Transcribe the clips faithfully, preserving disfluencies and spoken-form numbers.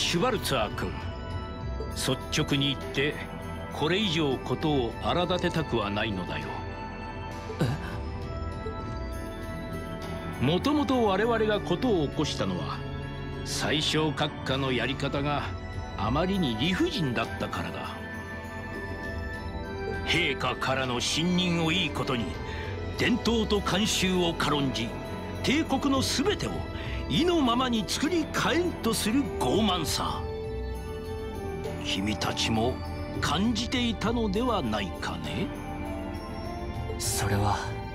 シュバルツァー君、率直に言ってこれ以上事を荒立てたくはないのだよ。もともと我々が事を起こしたのは宰相閣下のやり方があまりに理不尽だったからだ。陛下からの信任をいいことに伝統と慣習を軽んじ、帝国の全てを意のままに作り変えんとする傲慢さ、君たちも感じていたのではないかね。 それは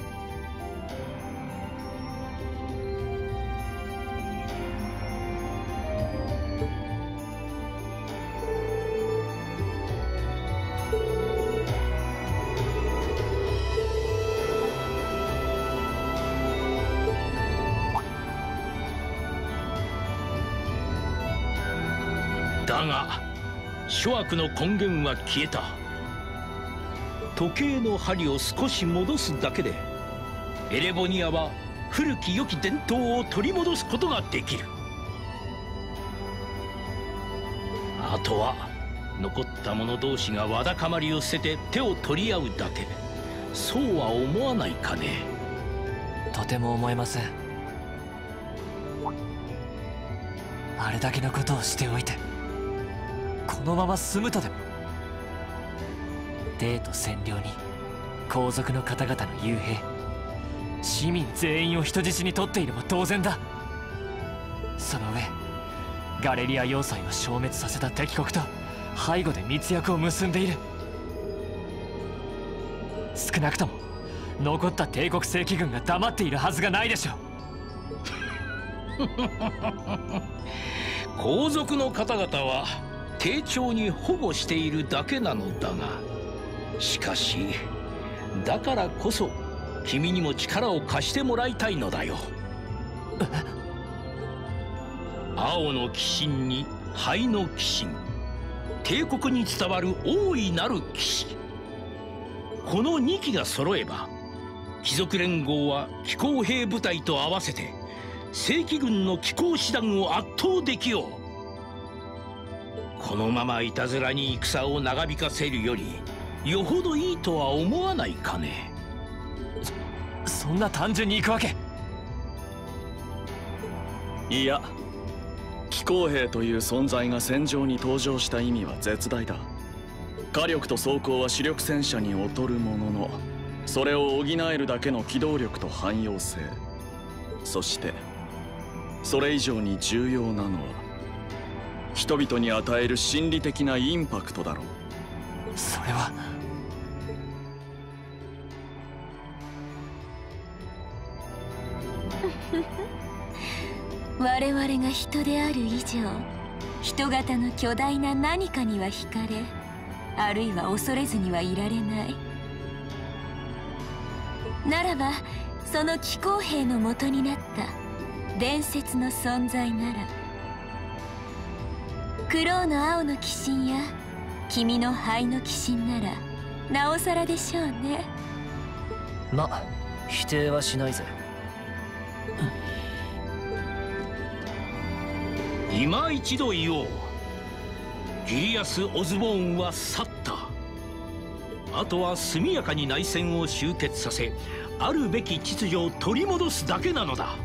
だが諸悪の根源は消えた。時計の針を少し戻すだけでエレボニアは古き良き伝統を取り戻すことができる。あとは残った者同士がわだかまりを捨てて手を取り合うだけ。そうは思わないかね。 とても思えません。あれだけのことをしておいてこのまま済むとでも。帝都占領に皇族の方々の幽閉、市民全員を人質に取っているも同然だ。その上ガレリア要塞を消滅させた敵国と背後で密約を結んでいる。少なくとも残った帝国正規軍が黙っているはずがないでしょう。 皇族の方々は丁重に保護しているだけなのだが、しかしだからこそ君にも力を貸してもらいたいのだよ。青の鬼神に灰の鬼神、帝国に伝わる大いなる騎士、このにきが揃えば貴族連合は騎行兵部隊と合わせて正規軍の騎行師団を圧倒できよう。このままいたずらに戦を長引かせるよりよほどいいとは思わないかね。 そ、そんな単純に行くわけ。 いや、騎行兵という存在が戦場に登場した意味は絶大だ。火力と装甲は主力戦車に劣るものの、それを補えるだけの機動力と汎用性、そしてそれ以上に重要なのは人々に与える心理的なインパクトだろう。 それは我々が人である以上、人型の巨大な何かには惹かれ、あるいは恐れずにはいられない。ならばその騎行兵の元になった伝説の存在なら、クローの青の鬼神や君の灰の鬼神ならなおさらでしょうね。 ま、否定はしないぜ。 今一度言おう。ギリアス・オズボーンは去った。あとは速やかに内戦を終結させ、あるべき秩序を取り戻すだけなのだ。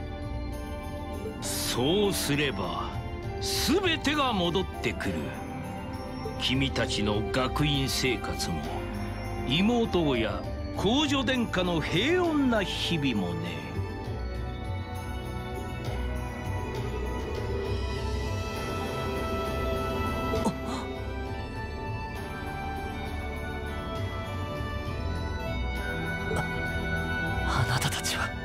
そうすれば全てが戻ってくる。君たちの学院生活も妹親皇女殿下の平穏な日々もね。 あなたたちは。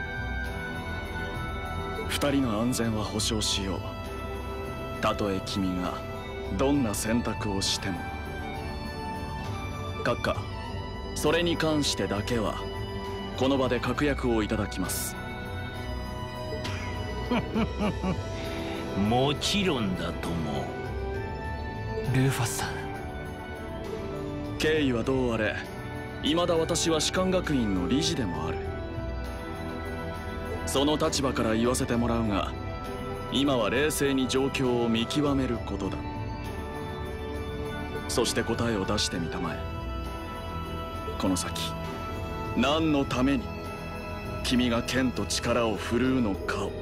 二人の安全は保証しよう。たとえ君がどんな選択をしても。閣下、それに関してだけはこの場で確約をいただきます。 もちろんだとも。 ルーファスさん、 経緯はどうあれ未だ私は士官学院の理事でもある。その立場から言わせてもらうが、 今は冷静に状況を見極めることだ。そして答えを出してみたまえ。この先何のために君が剣と力を振るうのかを。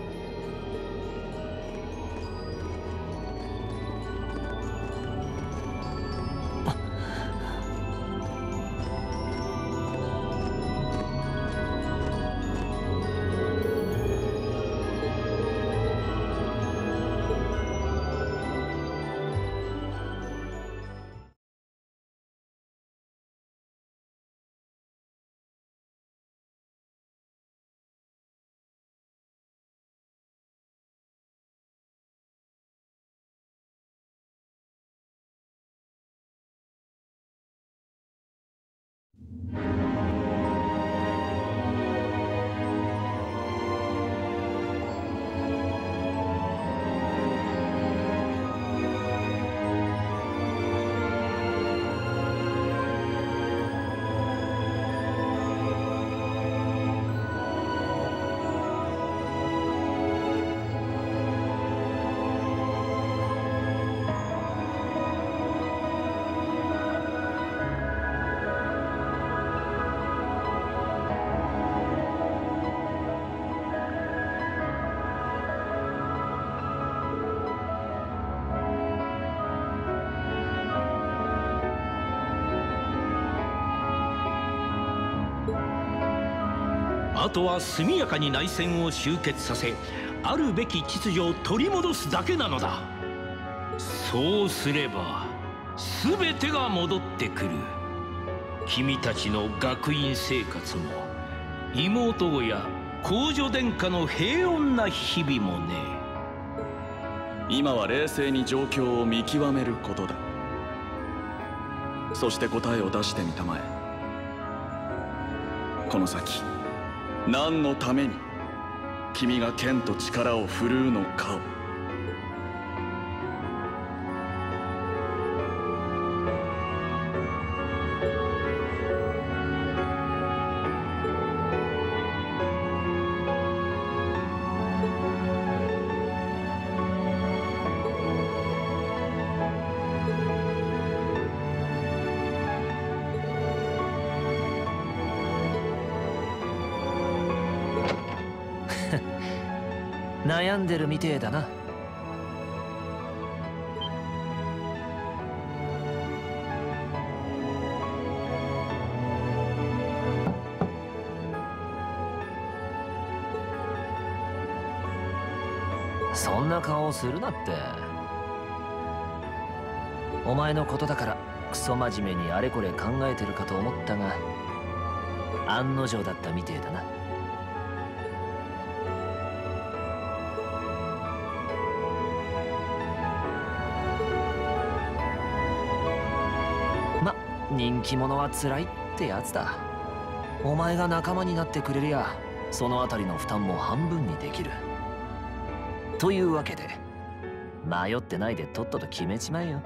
あとは速やかに内戦を終結させ、あるべき秩序を取り戻すだけなのだ。そうすれば全てが戻ってくる。君たちの学院生活も妹子や皇女殿下の平穏な日々もね。 今は冷静に状況を見極めることだ。そして答えを出してみたまえ。この先何のために君が剣と力を振るうのかを。 悩んでるみてえだな。そんな顔をするなって。お前のことだからクソ真面目にあれこれ考えてるかと思ったが、案の定だったみてえだな。ま、人気者は辛いってやつだ。お前が仲間になってくれりゃ、そのあたりの負担も半分にできる。というわけで迷ってないでとっとと決めちまえよ。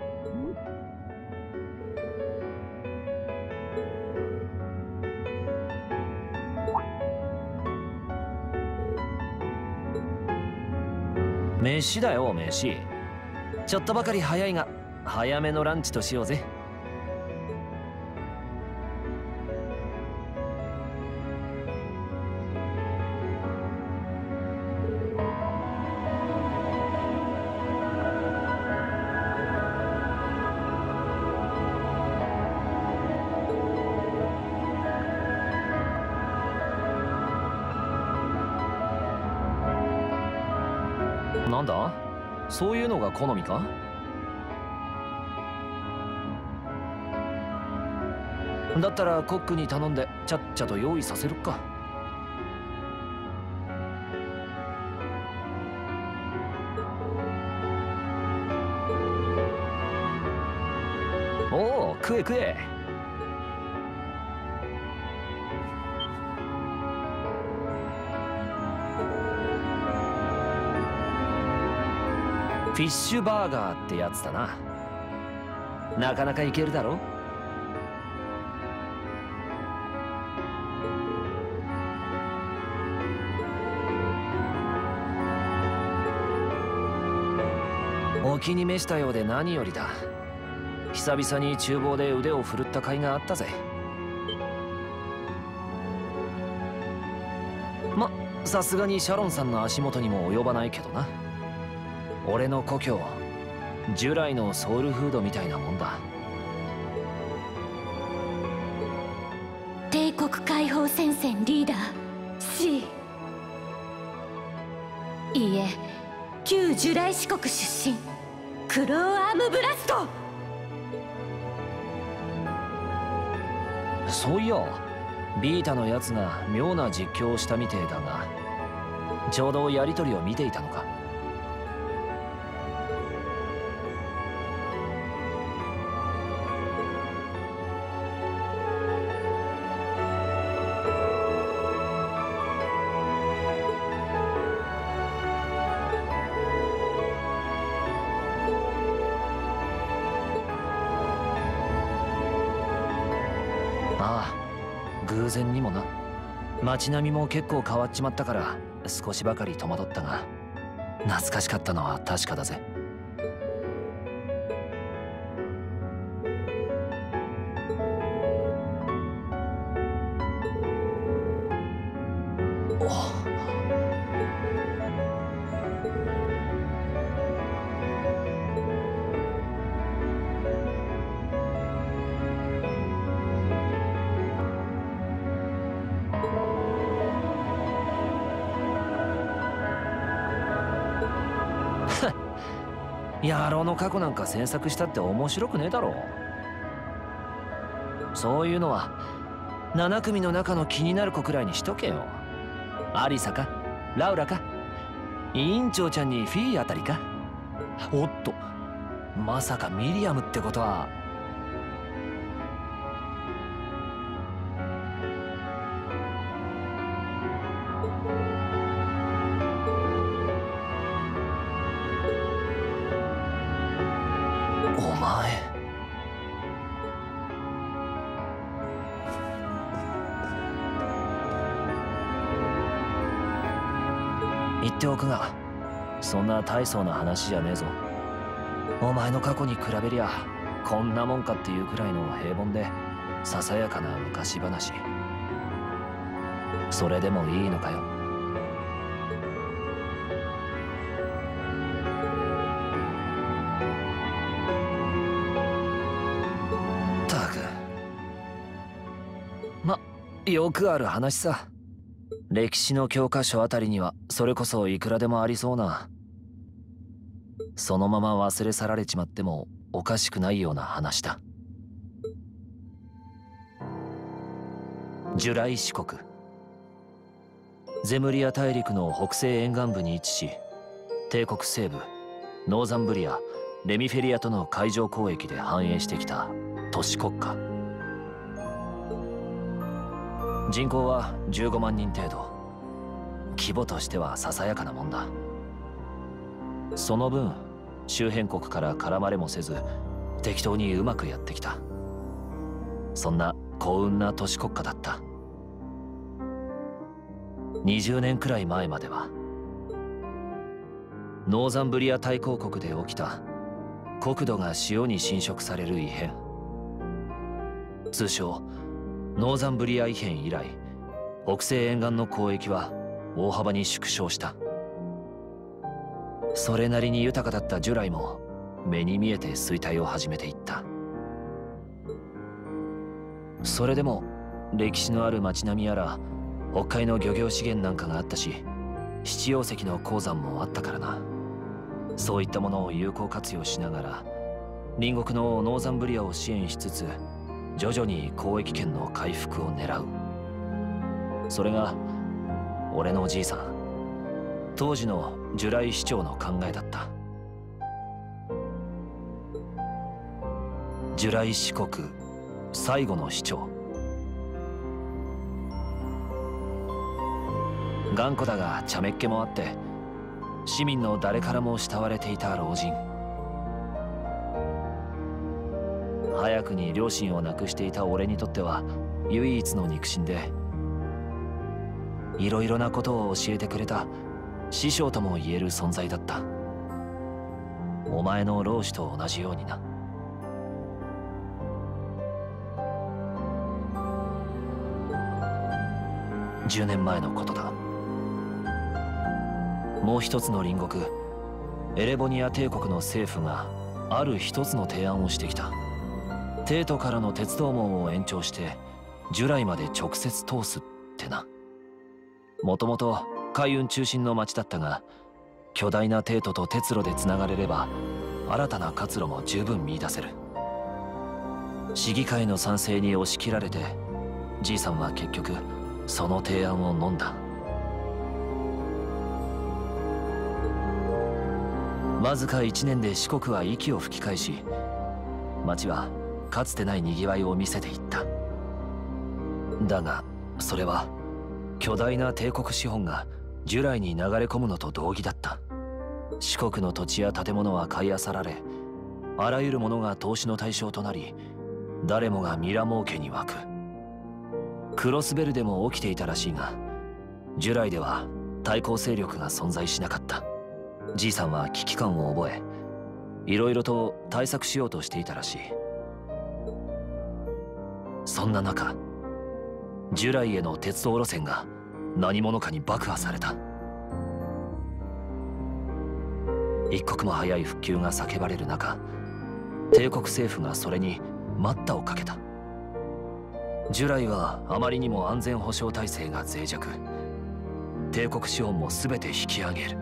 飯だよ、飯。ちょっとばかり早いが早めのランチとしようぜ。なんだ？そういうのが好みか？だったらコックに頼んでちゃっちゃと用意させるか。おお、食え食え。フィッシュバーガーってやつだな。なかなかいけるだろ。 お気に召したようで何よりだ。久々に厨房で腕を振るった甲斐があったぜ。ま、さすがにシャロンさんの足元にも及ばないけどな。俺の故郷、従来のソウルフードみたいなもんだ。 帝国解放戦線リーダー C。 いいえ、旧ジュライ四国出身クローアームブラスト。 そういやビータのやつが妙な実況をしたみてえだが、ちょうどやりとりを見ていたのか。ああ、偶然にもな。街並みも結構変わっちまったから少しばかり戸惑ったが、懐かしかったのは確かだぜ。野郎の過去なんか詮索したって面白くねえだろ。そういうのはなな組の中の気になる子くらいにしとけよ。アリサかラウラか委員長ちゃんにフィーあたりか。おっと、まさかミリアムってことは。お前言っておくが、そんな大層な話じゃねえぞ。お前の過去に比べりゃこんなもんかっていうくらいの平凡でささやかな昔話。それでもいいのかよ。ったく、ま、よくある話さ。歴史の教科書あたりにはそれこそいくらでもありそうな。そのまま忘れ去られちまってもおかしくないような話だ。ジュライ四国、ゼムリア大陸の北西沿岸部に位置し、帝国西部ノーザンブリア、レミフェリアとの海上交易で繁栄してきた都市国家。人口はじゅうごまんにん程度。規模としてはささやかなもんだ。その分周辺国から絡まれもせず適当にうまくやってきた。そんな幸運な都市国家だった。にじゅうねんくらい前まではノーザンブリア大公国で起きた国土が塩に侵食される異変、通称ノーザンブリア異変以来、北西沿岸の交易は大幅に縮小した。それなりに豊かだったジュライも目に見えて衰退を始めていった。それでも歴史のある町並みやら北海の漁業資源なんかがあったし、七葉石の鉱山もあったからな。そういったものを有効活用しながら隣国のノーザンブリアを支援しつつ徐々に交易権の回復を狙う。それが俺のおじいさん、当時のジュライ市長の考えだった。ジュライ四国最後の市長。頑固だが茶目っ気もあって市民の誰からも慕われていた老人。早くに両親を亡くしていた俺にとっては唯一の肉親で、いろいろなことを教えてくれた師匠とも言える存在だった。 お前の老子と同じようにな。じゅうねんまえのことだ。もう一つの隣国エレボニア帝国の政府がある一つの提案をしてきた。帝都からの鉄道網を延長してジュライまで直接通すってな。もともと海運中心の町だったが、巨大な帝都と鉄路でつながれれば新たな活路も十分見出せる。市議会の賛成に押し切られて、じいさんは結局その提案を飲んだ。わずかいちねんで四国は息を吹き返し、町はかつてないにぎわいを見せていった。だがそれは巨大な帝国資本がジュライに流れ込むのと同義だった。四国の土地や建物は買い漁られ、あらゆるものが投資の対象となり、誰もがミラ儲けに沸く。クロスベルでも起きていたらしいが、ジュライでは対抗勢力が存在しなかった。じいさんは危機感を覚え、いろいろと対策しようとしていたらしい。そんな中、ジュライへの鉄道路線が何者かに爆破された。一刻も早い復旧が叫ばれる中、帝国政府がそれに待ったをかけた。ジュライはあまりにも安全保障体制が脆弱。帝国資本も全て引き上げる。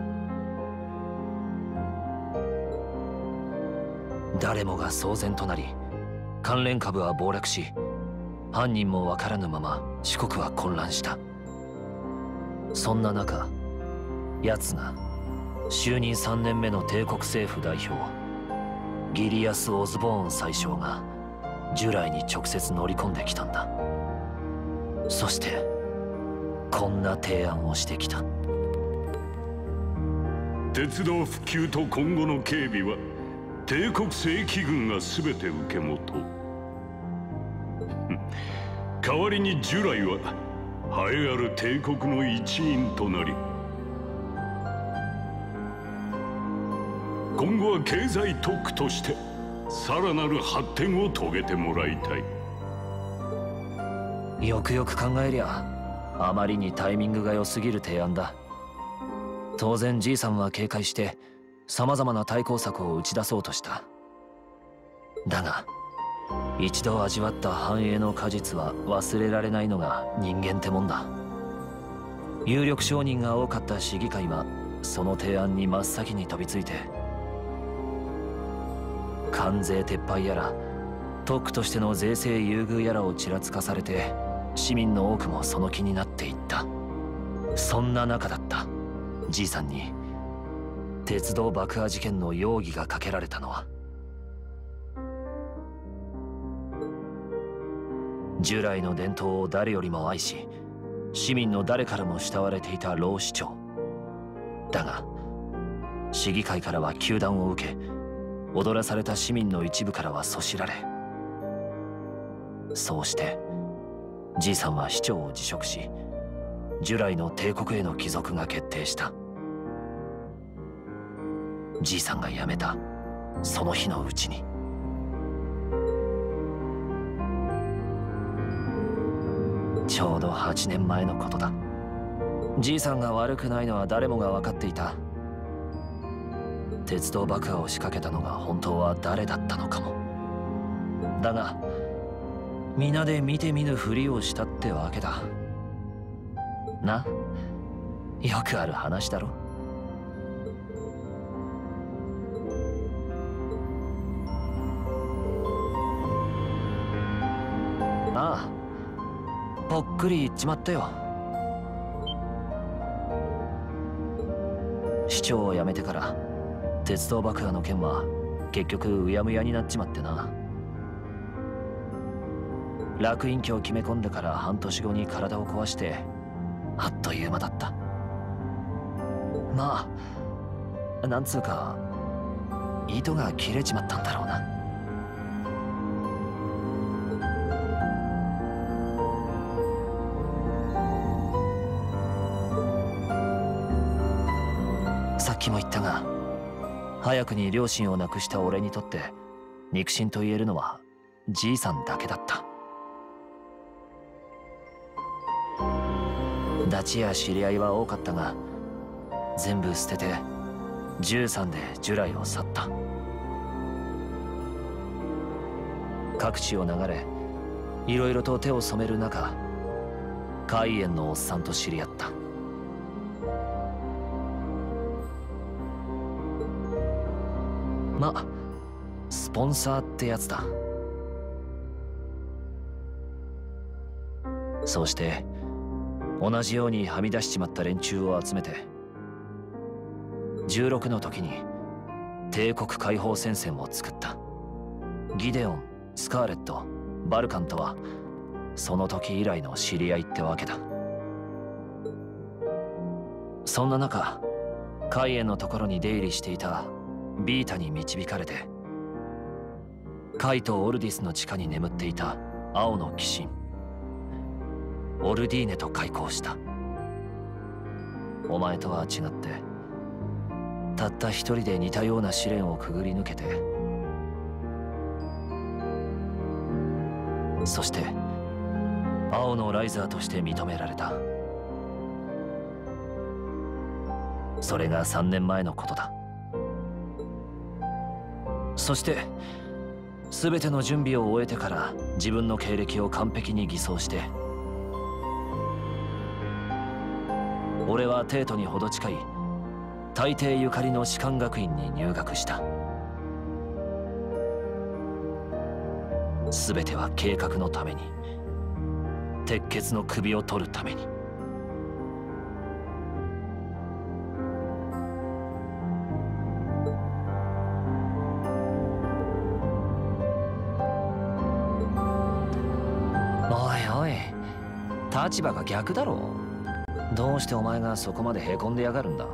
誰もが騒然となり、関連株は暴落し、犯人もわからぬまま四国は混乱した。そんな中、奴が就任さんねんめの帝国政府代表ギリアス・オズボーン宰相がジュライに直接乗り込んできたんだ。そしてこんな提案をしてきた。 鉄道普及と今後の警備は帝国正規軍が全て受け持とう。代わりにジュライは栄えある帝国の一員となり、今後は経済特区としてさらなる発展を遂げてもらいたい。 よくよく考えりゃあまりにタイミングが良すぎる提案だ。当然じいさんは警戒してさまざまな対抗策を打ち出そうとした。だが一度味わった繁栄の果実は忘れられないのが人間ってもんだ。有力商人が多かった市議会はその提案に真っ先に飛びついて、関税撤廃やら特区としての税制優遇やらをちらつかされて、市民の多くもその気になっていった。そんな中だったじいさんに鉄道爆破事件の容疑がかけられたのは。従来の伝統を誰よりも愛し、市民の誰からも慕われていた老市長だが、市議会からは糾弾を受け、踊らされた市民の一部からはそしられ、そうしてじいさんは市長を辞職し、従来の帝国への帰属が決定した。じいさんが辞めたその日のうちに。ちょうどはちねんまえのことだ。じいさんが悪くないのは誰もが分かっていた。鉄道爆破を仕掛けたのが本当は誰だったのかも。だが皆で見て見ぬふりをしたってわけだな。よくある話だろ。ああ、ぽっくり言っちまったよ。市長を辞めてから鉄道爆破の件は結局うやむやになっちまってな。楽隠居を決め込んでから半年後に体を壊してあっという間だった。まあなんつうか糸が切れちまったんだろうな。さっきも言ったが早くに両親を亡くした俺にとって肉親と言えるのはじいさんだけだった。ダチや知り合いは多かったが、全部捨ててじゅうさんでジュライを去った。各地を流れ、いろいろと手を染める中、海縁のおっさんと知り合った。ま、スポンサーってやつだ。そうして同じようにはみ出しちまった連中を集めて、じゅうろくの時に帝国解放戦線を作った。ギデオン、スカーレット、バルカンとはその時以来の知り合いってわけだ。そんな中、カイエンのところに出入りしていたビータに導かれて、カイとオルディスの地下に眠っていた青の鬼神オルディーネと開口した。お前とは違って、たった一人で似たような試練をくぐり抜けて、そして青のライザーとして認められた。それがさんねんまえのことだ。そして全ての準備を終えてから自分の経歴を完璧に偽装して、俺は帝都にほど近い大帝ゆかりの士官学院に入学した。全ては計画のために、鉄血の首を取るために。おいおい、立場が逆だろ。どうしてお前がそこまでへこんでやがるんだ。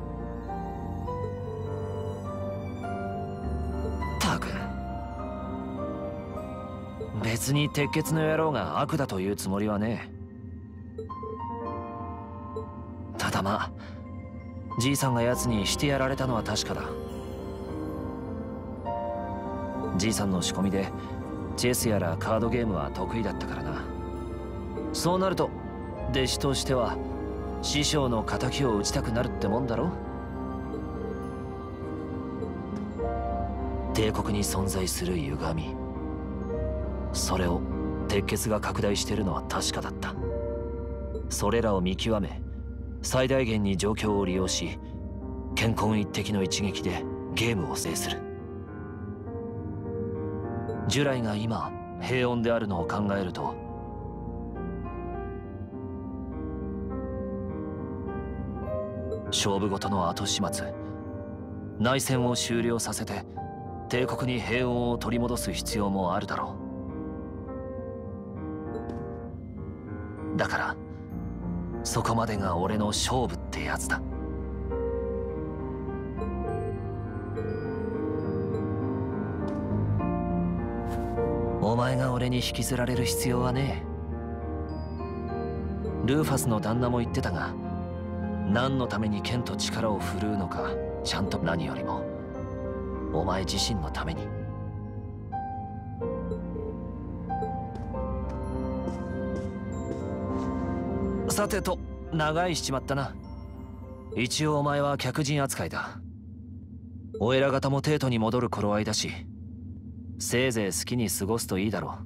ったく、別に鉄血の野郎が悪だというつもりはねえ。ただまあ、じいさんが奴にしてやられたのは確かだ。じいさんの仕込みでチェスやらカードゲームは得意だったからな。そうなると弟子としては師匠の仇を討ちたくなるってもんだろ。帝国に存在する歪み、それを鉄血が拡大しているのは確かだった。それらを見極め、最大限に状況を利用し、健康一滴の一撃でゲームを制する。ジュライが今平穏であるのを考えると、勝負事の後始末、内戦を終了させて帝国に平穏を取り戻す必要もあるだろう。だからそこまでが俺の勝負ってやつだ。お前が俺に引きずられる必要はねえ。ルーファスの旦那も言ってたが、何のために剣と力を振るうのか、ちゃんと何よりもお前自身のために。さてと、長いしちまったな。一応お前は客人扱いだ。お偉方も帝都に戻る頃合いだし、せいぜい好きに過ごすといいだろう。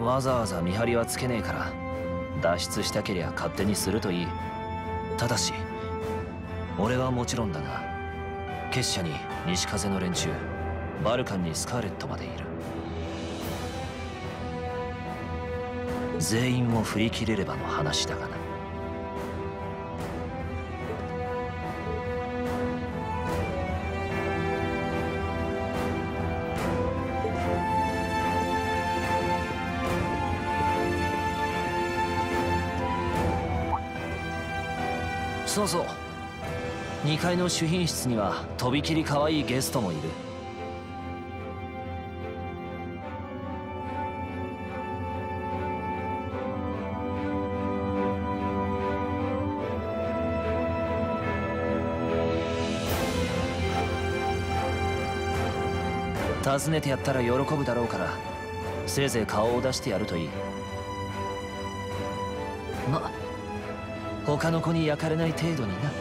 わざわざ見張りはつけねえから、脱出したけりゃ勝手にするといい。ただし俺はもちろんだが、結社に西風の連中、バルカンにスカーレットまでいる。全員を振り切れればの話だがな。そうそう、にかいの主賓室にはとびきり可愛いゲストもいる。訪ねてやったら喜ぶだろうから、せいぜい顔を出してやるといい。ま、他の子に焼かれない程度にな。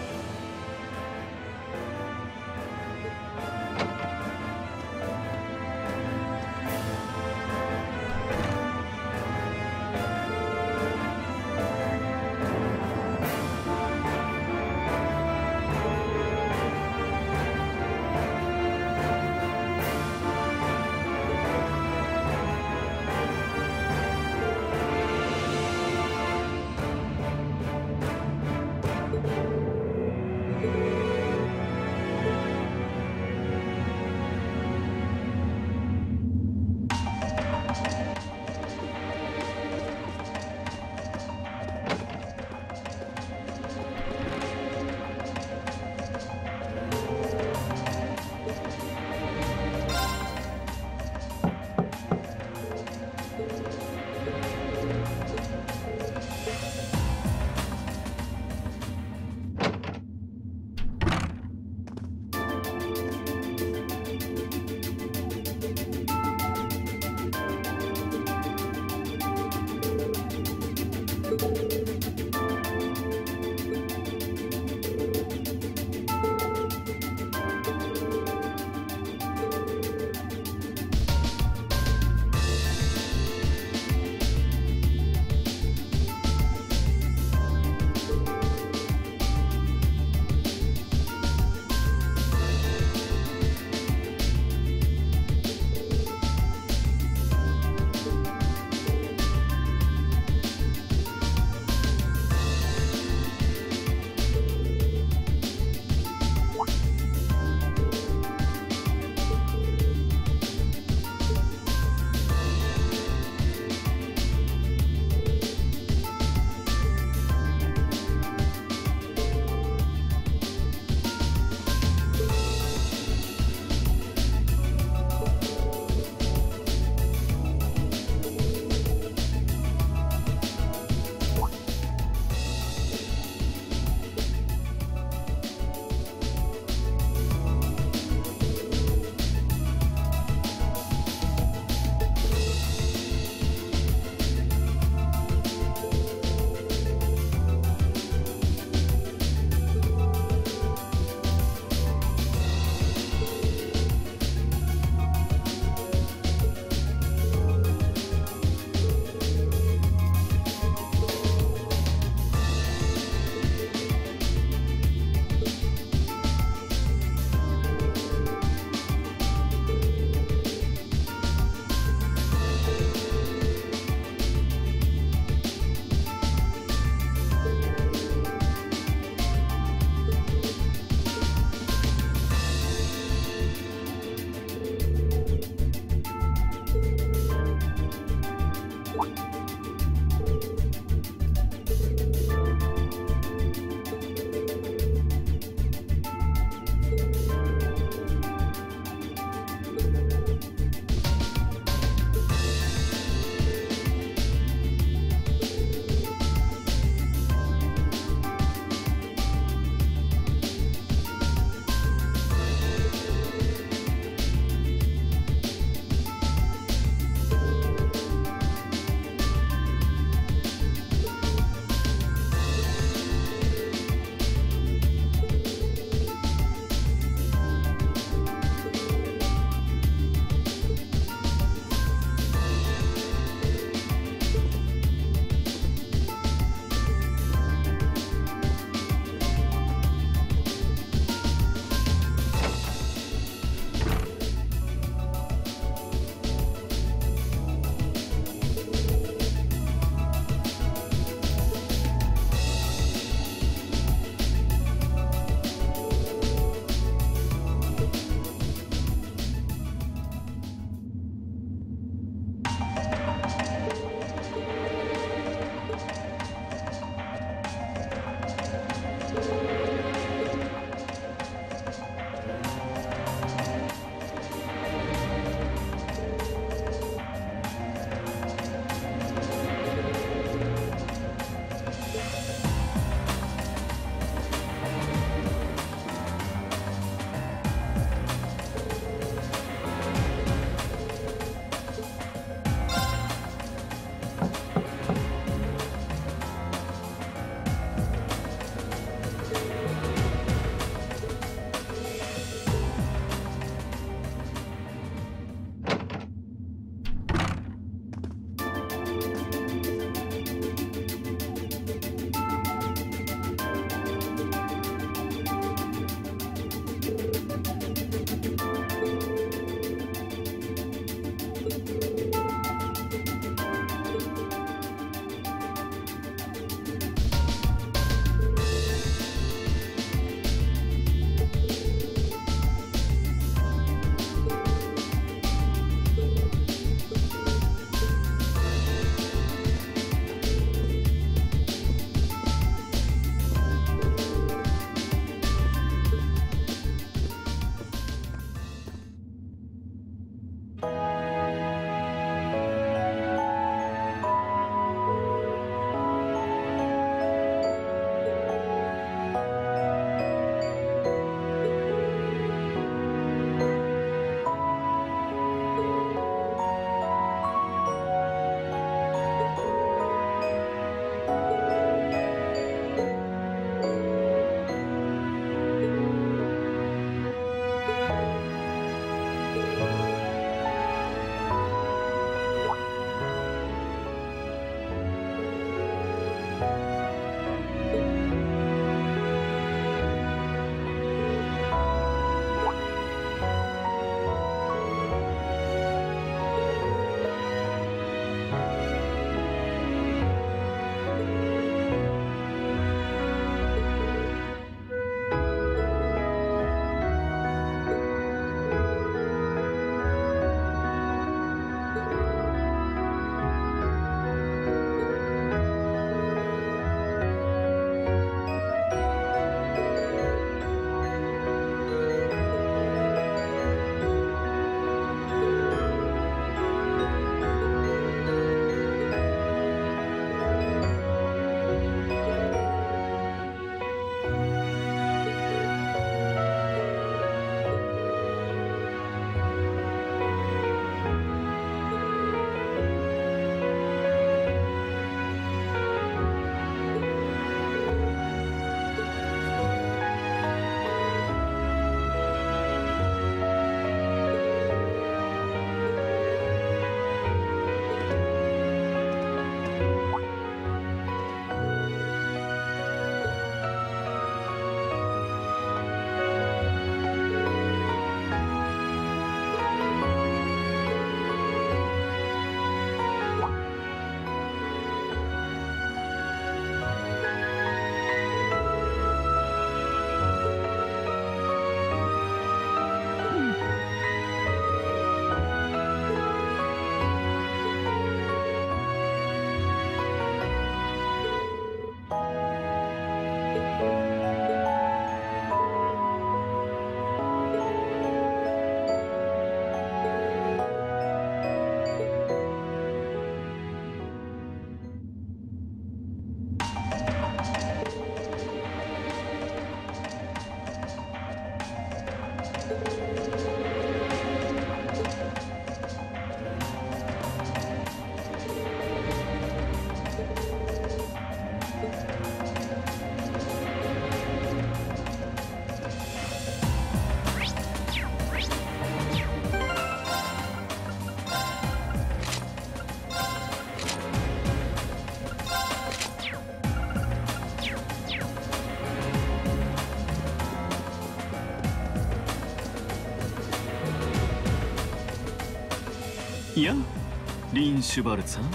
いや、リン・シュバルツァー。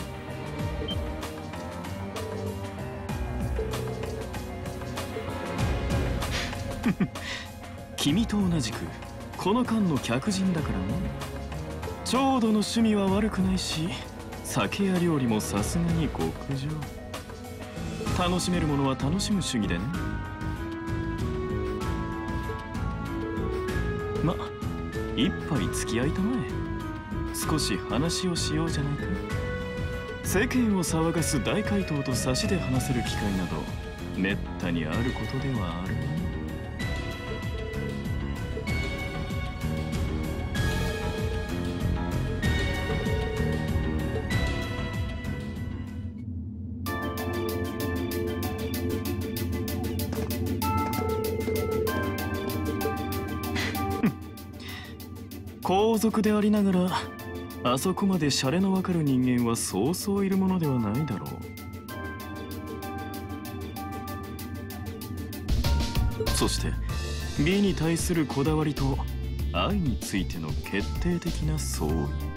君と同じくこの間の客人だからね。ちょうどの趣味は悪くないし、酒や料理もさすがに極上。楽しめるものは楽しむ主義でね。ま、一杯付き合いたまえ。少し話をしようじゃないか。世間を騒がす大怪盗と差しで話せる機会などめったにあることではあるね。皇族でありながらあそこまでシャレのわかる人間はそうそういるものではないだろう。そして美に対するこだわりと愛についての決定的な相違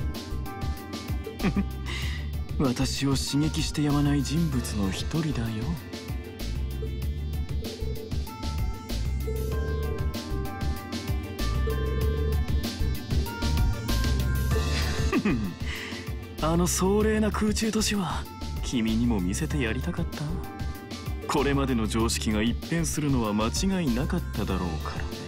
私を刺激してやまない人物の一人だよ。あの壮麗な空中都市は君にも見せてやりたかった。これまでの常識が一変するのは間違いなかっただろうからね。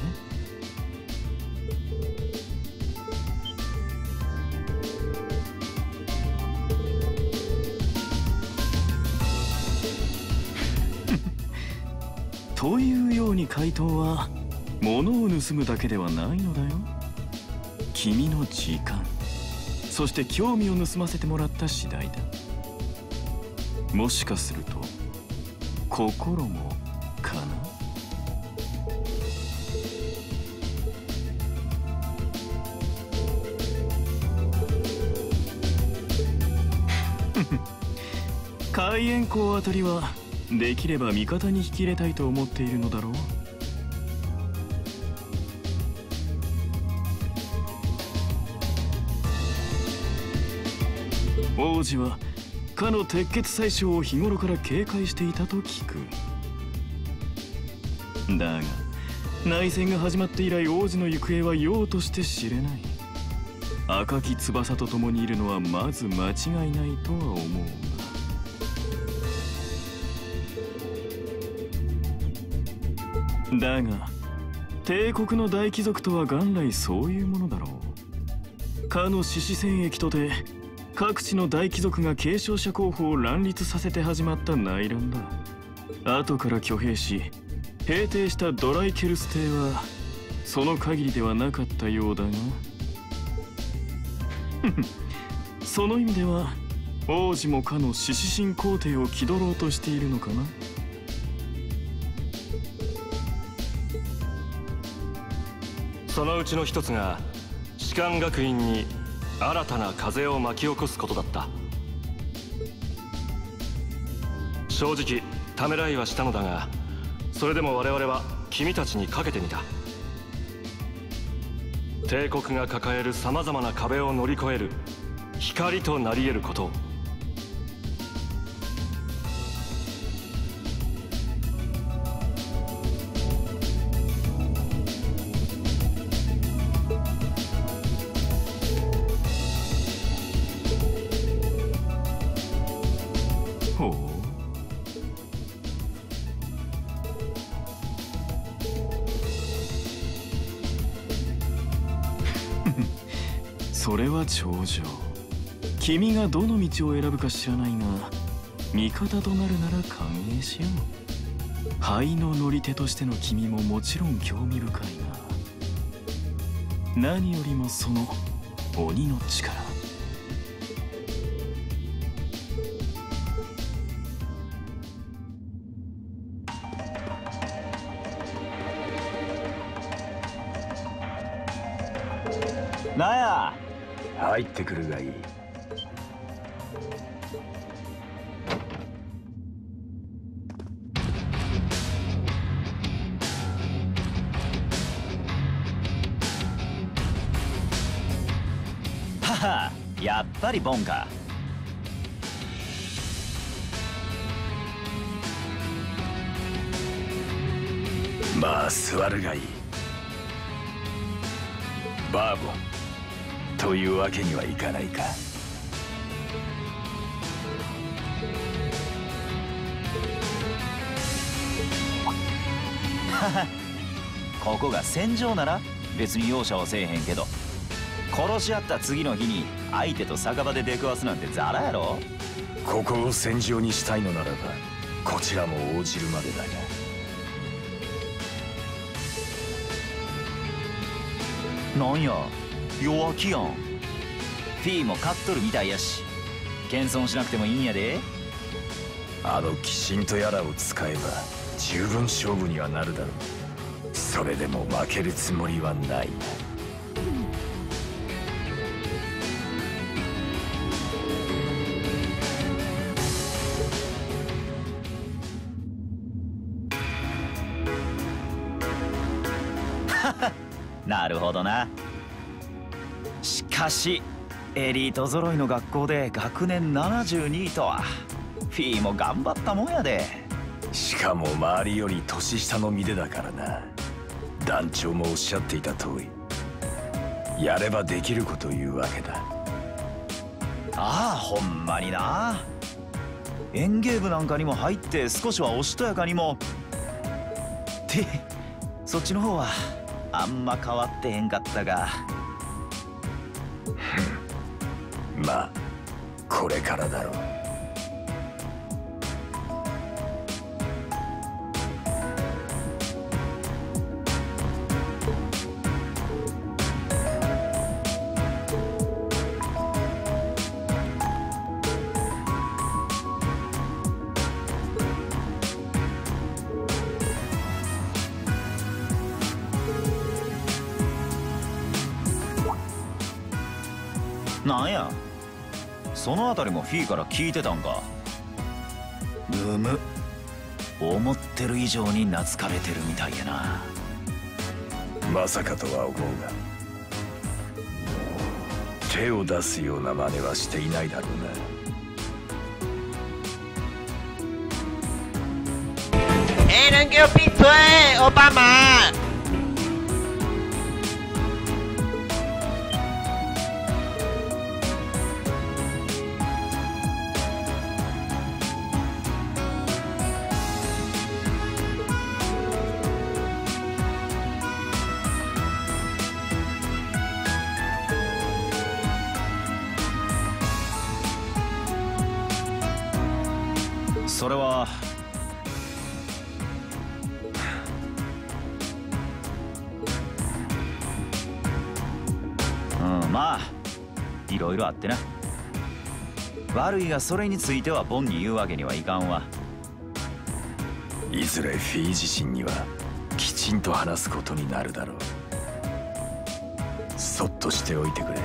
というように怪盗は物を盗むだけではないのだよ。君の時間、そして興味を盗ませてもらった次第だ。もしかすると心もかな。海援校あたりはできれば味方に引き入れたいと思っているのだろう。王子はかの鉄血宰相を日頃から警戒していたと聞く。だが内戦が始まって以来王子の行方はようとして知れない。赤き翼と共にいるのはまず間違いないとは思うが。だが帝国の大貴族とは元来そういうものだろう。かの獅子戦役とて各地の大貴族が継承者候補を乱立させて始まった内乱だ。後から挙兵し平定したドライケルス帝はその限りではなかったようだがその意味では王子もかの獅子神皇帝を気取ろうとしているのかな。 そのうちの一つが士官学院に新たな風を巻き起こすことだった。正直ためらいはしたのだが、それでも我々は君たちにかけてみた。帝国が抱えるさまざまな壁を乗り越える光となり得ることを。 それは頂上。君がどの道を選ぶか知らないが味方となるなら歓迎しよう。灰の乗り手としての君ももちろん興味深いが、何よりもその鬼の力。 なや入ってくるがいい。はは、 やっぱりボンか。 まあ座るがいい。バーボンというわけにはいかないか。 ここが戦場なら別に容赦はせえへんけど、殺し合った次の日に相手と酒場で出くわすなんてザラやろ。 ここを戦場にしたいのならばこちらも応じるまでだが。 なんや弱気やん。フィーも勝っとるみたいやし、謙遜しなくてもいいんやで。 あの鬼神とやらを使えば十分勝負にはなるだろう。それでも負けるつもりはない。 なるほどな。しかしエリート揃いの学校で学年ななじゅうにいとはフィーも頑張ったもんやで。 しかも周りより年下の身でだからな。団長もおっしゃっていた通り、やればできるこというわけだ。 ああほんまにな。園芸部なんかにも入って少しはおしとやかにもってそっちの方はあんま変わってへんかったが。 まあこれからだろう。 なんや、そのあたりもフィーから聞いてたんか。むむ、思ってる以上に懐かれてるみたいやな。 まさかとは思うが、手を出すような真似はしていないだろうな。 Eh, non quiero pito, eh, Obama. .それはうんまあいろいろあってな。悪いがそれについてはボンに言うわけにはいかんわ。 いずれフィー自身にはきちんと話すことになるだろう。そっとしておいてくれ。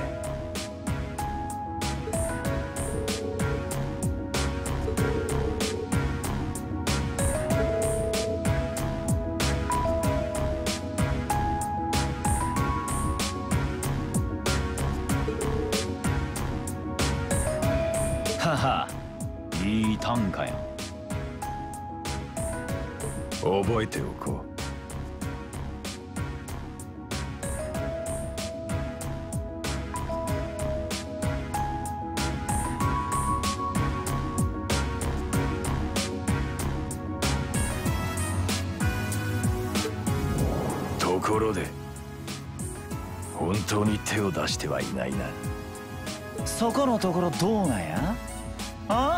はは、いい短歌やん。 覚えておこう。ところで本当に手を出してはいないな。 そこのところどうなんやあ。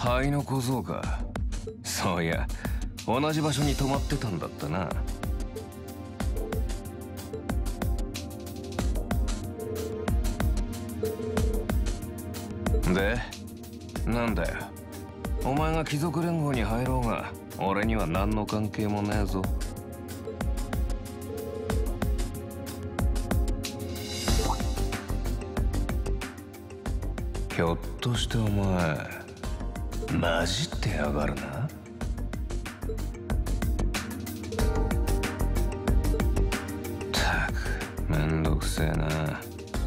灰の小僧か。そういや同じ場所に泊まってたんだったな。で、なんだよ。お前が貴族連合に入ろうが俺には何の関係もねえぞ。ひょっとしてお前混じってやがるな。ったくめんどくせえな。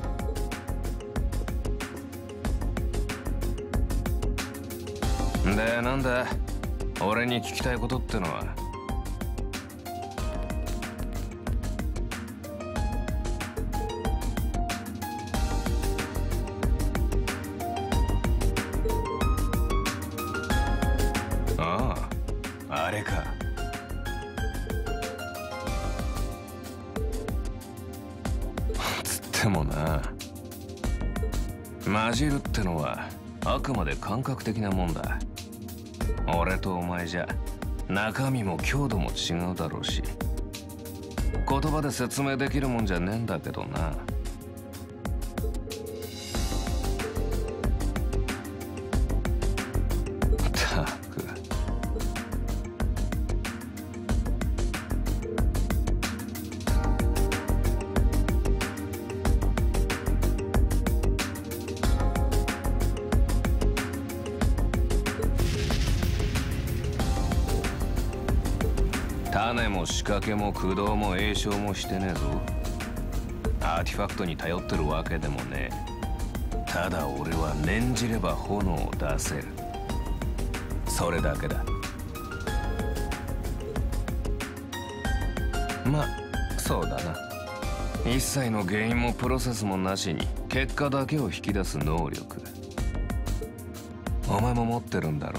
で、なんだ俺に聞きたいことってのは。ああ、あれか。つってもな、混じるってのはあくまで感覚的なもんだ。俺とお前じゃ中身も強度も違うだろうし、言葉で説明できるもんじゃねえんだけどな。ったく。種も仕掛けも駆動も栄唱もしてねえぞ。アーティファクトに頼ってるわけでもねえ。ただ俺は念じれば炎を出せる。それだけだ。ま、そうだな。一切の原因もプロセスもなしに結果だけを引き出す能力、お前も持ってるんだろ。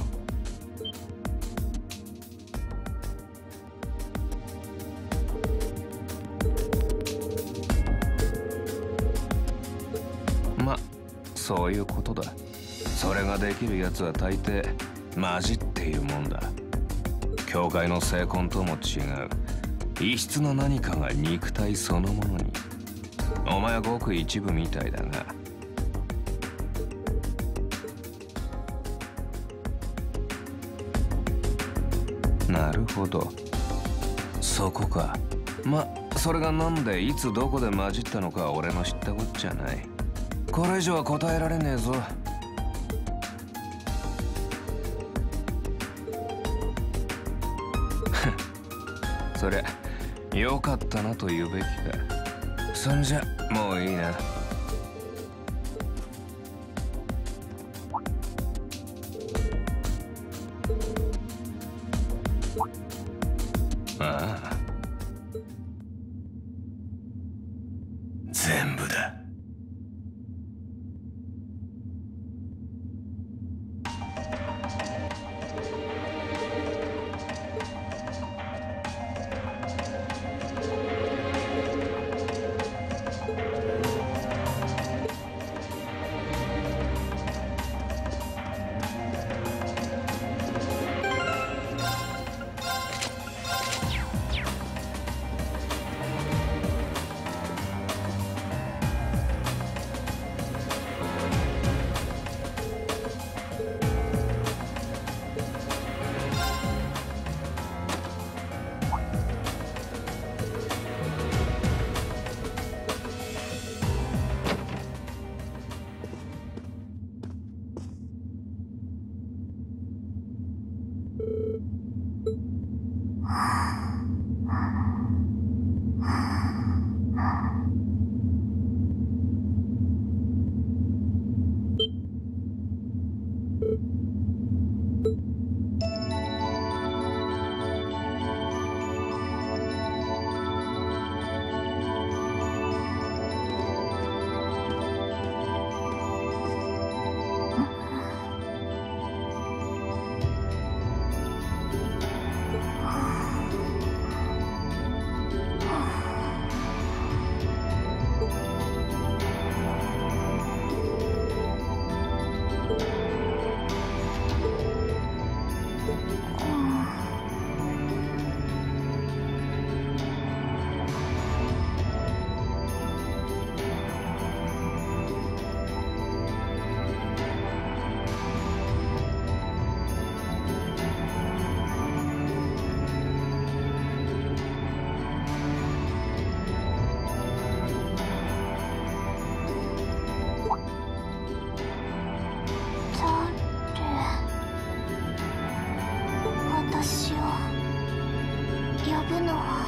ま、そういうことだ。それができるやつは大抵混じっているもんだ。教会の聖魂とも違う異質な何かが肉体そのものに。お前はごく一部みたいだが。なるほど、そこか。ま、それがなんでいつどこで混じったのか俺の知ったこっちゃない。これ以上は答えられねえぞ。そりゃよかったなと言うべきか。そんじゃもういいな。ああ、全部だ。 私を呼ぶのは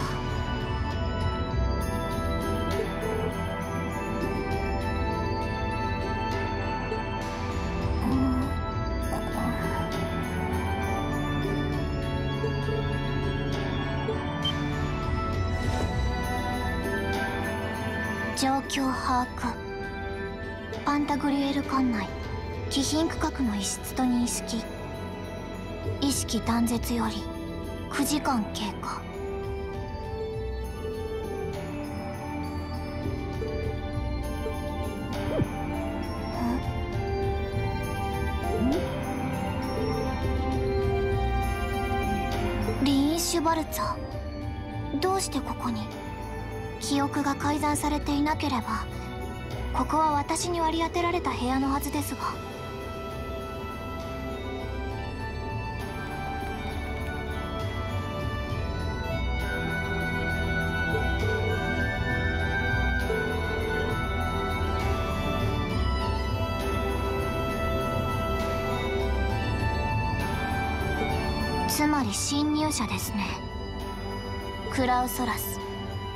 状況把握。パンタグリエル管内気品区画の一室と認識。意識断絶よりくじかん経過。リーンシュバルツァー、どうしてここに？記憶が改ざんされていなければここは私に割り当てられた部屋のはずですが。つまり侵入者ですね。クラウソラス。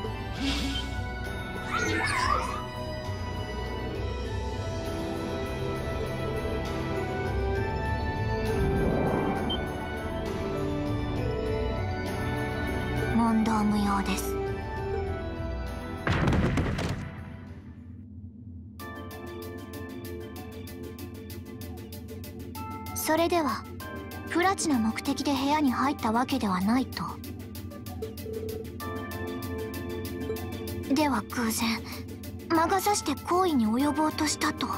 問答無用です。それではプラチナ目的で部屋に入ったわけではないと。では偶然魔が差して行為に及ぼうとしたと。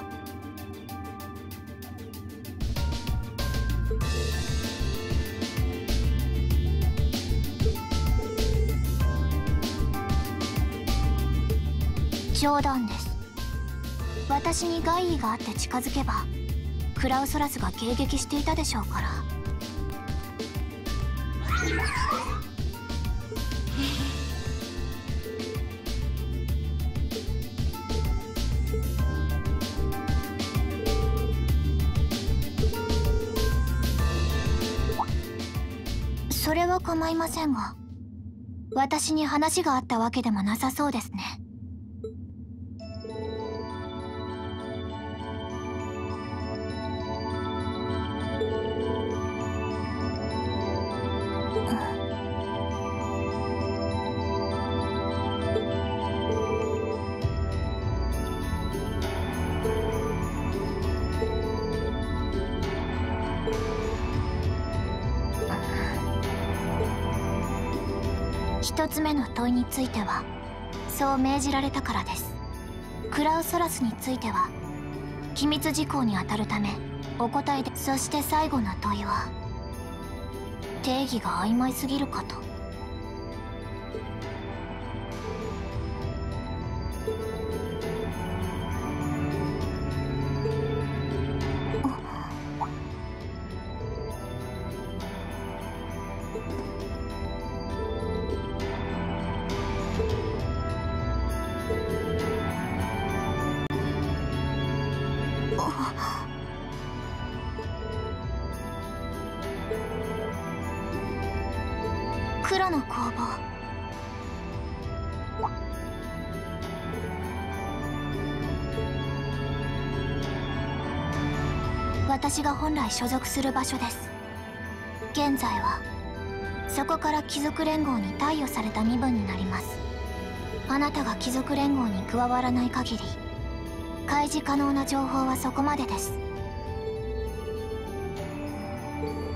冗談です。私に害意があって近づけばクラウソラスが迎撃していたでしょうから。それは構いませんが、私に話があったわけでもなさそうですね。一つ目の問いについてはそう命じられたからです。クラウソラスについては機密事項にあたるためお答えで。そして最後の問いは定義が曖昧すぎるかと。黒の工房。私が本来所属する場所です。現在はそこから貴族連合に貸与された身分になります。あなたが貴族連合に加わらない限り開示可能な情報はそこまでです。